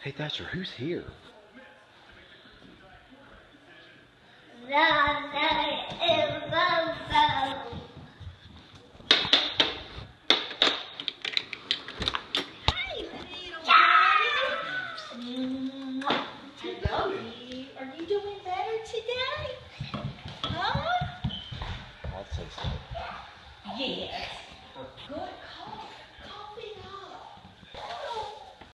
Hey Thatcher, who's here? Hello, are you doing better today? Huh? I'd say so. Yes.